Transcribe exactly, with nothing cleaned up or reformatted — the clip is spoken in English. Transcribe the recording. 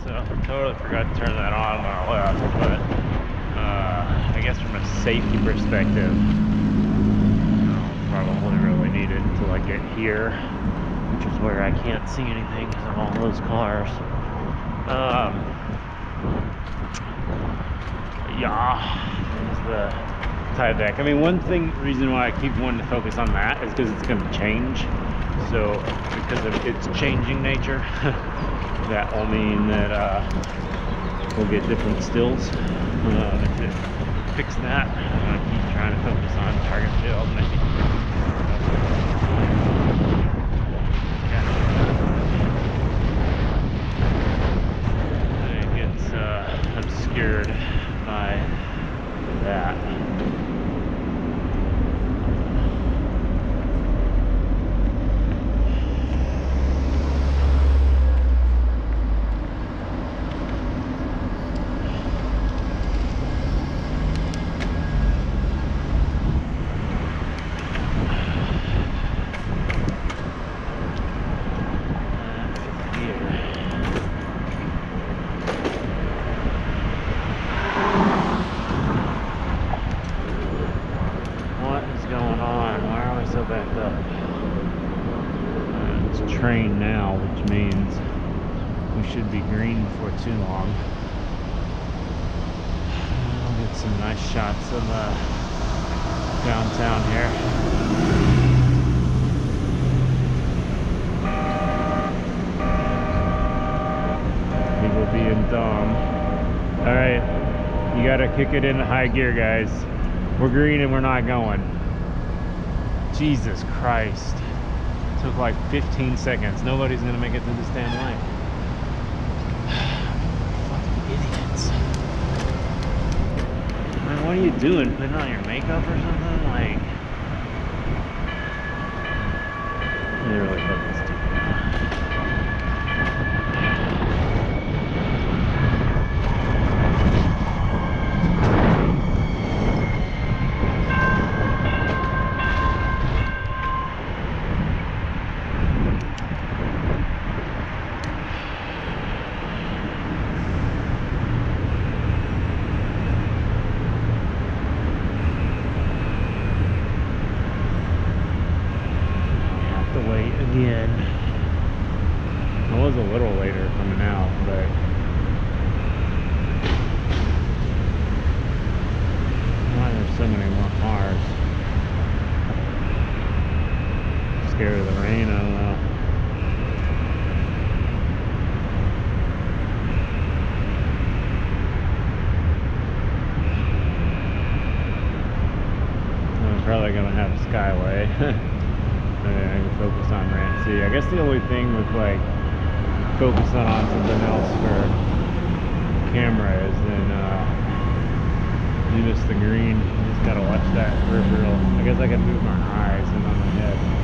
so I totally forgot to turn that on when I left, but uh, I guess from a safety perspective, I'll probably really need it until I get here, which is where I can't see anything because of all those cars. Um, yeah, there's the Tyvek. I mean, one thing, reason why I keep wanting to focus on that is because it's going to change. So, because of its changing nature, that will mean that uh, we'll get different stills. Uh, to fix that, I'm going to keep trying to focus on target field. And I think, I think it's uh, obscured by that. Train now, which means we should be green before too long. I'll get some nice shots of uh, downtown here. People being dumb. All right, you gotta kick it into high gear, guys. We're green and we're not going. Jesus Christ. Took like fifteen seconds. Nobody's gonna make it through this damn line. Fucking idiots. Man, what are you doing? Putting on your makeup or something? Like, they're really fucking stupid. Again, I was a little later coming out, but why there's so many more cars? Scared of the rain, I don't know. I'm probably gonna have Skyway. I can focus on Ranchy. I guess the only thing with like focusing on something else for camera is then uh, you miss the green. You just gotta watch that peripheral. I guess I can move my eyes and on my head.